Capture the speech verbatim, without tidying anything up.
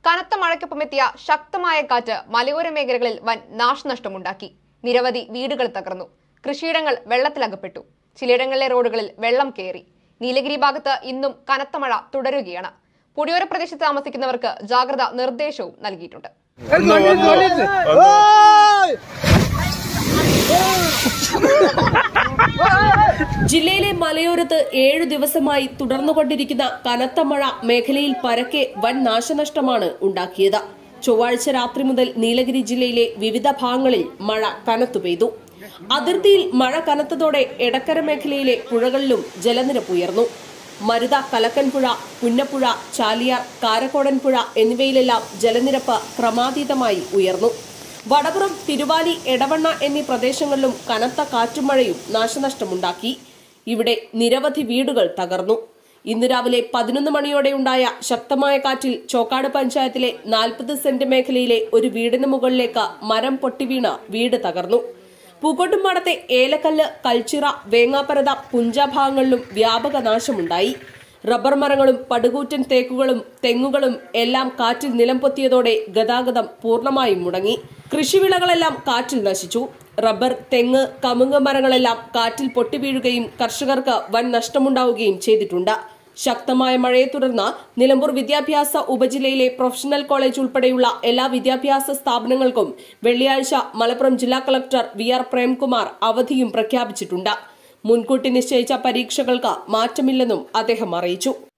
കനത്ത മഴയ്ക്കൊപ്പമെത്തിയ ശക്തമായ കാറ്റ് മലയോര മേഖലകളിൽ വൻ നാശനഷ്ടമുണ്ടാക്കി. നിരവധി വീടുകൾ തകർന്നു. കൃഷിയിടങ്ങൾ വെള്ളത്തിലകപ്പെട്ടു. ചിലയിടങ്ങളിലെ റോഡുകളിൽ വെള്ളം കയറി. നീലഗിരി ഭാഗത്ത് ഇന്നും കനത്ത മഴ തുടരുകയാണ്. പുഴയോര പ്രദേശത്ത് താമസിക്കുന്നവർക്ക് ജാഗ്രത നിർദ്ദേശവും നൽകിയിട്ടുണ്ട്. ജില്ലയിലെ മലയോരത്ത് ഏഴു ദിവസമായി തുടർന്നുകൊണ്ടിരിക്കുന്ന കനത്ത മഴ മേഖലയിൽ പരക്കെ വൻ നാശനഷ്ടമാണ് ഉണ്ടാക്കിയത്. ചൊവ്വാഴ്ച രാത്രി മുതൽ നീലഗിരി ജില്ലയിലെ വിവിധ ഭാഗങ്ങളിൽ മഴ കനത്തു പെയ്തു. അതിർത്തിയിൽ മഴ കനത്തതോടെ എടക്കര മേഖലയിലെ പുഴകളിലും ജലനിരപ്പ് ഉയർന്നു. മരുത, കലക്കൻപുഴ, പുന്നപ്പുഴ, ചാലിയാർ, കാരക്കോടൻ പുഴ എന്നിവയിലെല്ലാം ജലനിരപ്പ് ക്രമാതീതമായി ഉയർന്നു. വടപുറം, തിരുവാലി, എടവണ്ണ എന്നീ പ്രദേശങ്ങളിലും കനത്ത കാറ്റും മഴയും നാശനഷ്ടമുണ്ടാക്കി. ഇവിടെ നിരവധി വീടുകൾ തകർന്നു. ഇന്ന് രാവിലെ പതിനൊന്ന് മണിയോടെയുണ്ടായ ശക്തമായ കാറ്റിൽ ചോക്കാട് പഞ്ചായത്തിലെ നാൽപ്പത് സെന്റ് മേഖലയിലെ ഒരു വീടിന് മുകളിലേക്ക് മരം പൊട്ടിവീണ് വീട് തകർന്നു. പൂക്കോട്ടുംപാടത്തെ ഏലക്കല്ല്, കൽച്ചിറ, വേങ്ങാപ്പരത, പുഞ്ച ഭാഗങ്ങളിലും വ്യാപക നാശമുണ്ടായി. റബ്ബർ മരങ്ങളും പടുകൂറ്റൻ തേക്കുകളും തെങ്ങുകളും എല്ലാം കാറ്റിൽ നിലംപൊത്തിയതോടെ ഗതാഗതം പൂർണ്ണമായും മുടങ്ങി. കൃഷിവിളകളെല്ലാം കാറ്റിൽ നശിച്ചു. റബ്ബർ, തെങ്ങ്, കമുങ്ങ് മരങ്ങളെല്ലാം കാറ്റിൽ പൊട്ടിവീഴുകയും കർഷകർക്ക് വൻ നഷ്ടമുണ്ടാവുകയും ചെയ്തിട്ടുണ്ട്. ശക്തമായ മഴയെ തുടർന്ന് നിലമ്പൂർ വിദ്യാഭ്യാസ ഉപജില്ലയിലെ പ്രൊഫഷണൽ കോളേജ് ഉൾപ്പെടെയുള്ള എല്ലാ വിദ്യാഭ്യാസ സ്ഥാപനങ്ങൾക്കും വെള്ളിയാഴ്ച മലപ്പുറം ജില്ലാ കളക്ടർ വി ആർ പ്രേംകുമാർ അവധിയും പ്രഖ്യാപിച്ചിട്ടുണ്ട്. മുൻകൂട്ടി നിശ്ചയിച്ച പരീക്ഷകൾക്ക് മാറ്റമില്ലെന്നും അദ്ദേഹം അറിയിച്ചു.